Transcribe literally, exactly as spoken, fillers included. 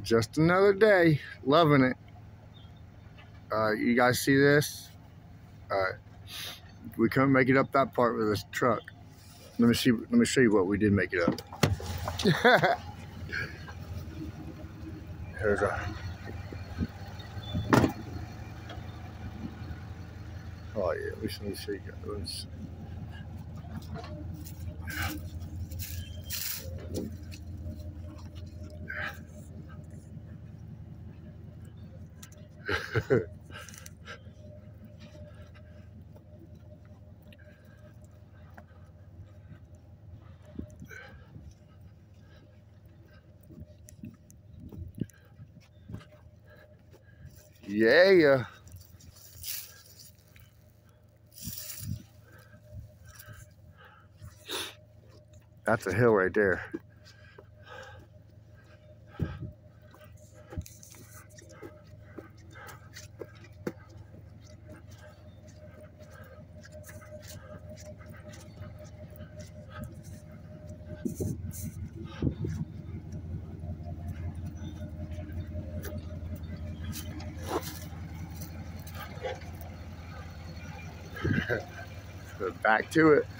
Just another day. Loving it. Uh, you guys see this? Uh, we couldn't make it up that part with this truck. Let me see. Let me show you what we did make it up. Here's a. Oh yeah. Let me see. Let me show you guys. Yeah, yeah. That's a hill right there. Back to it.